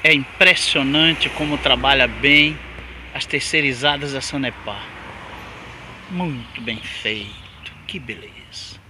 É impressionante como trabalha bem as terceirizadas da Sanepar. Muito bem feito, que beleza.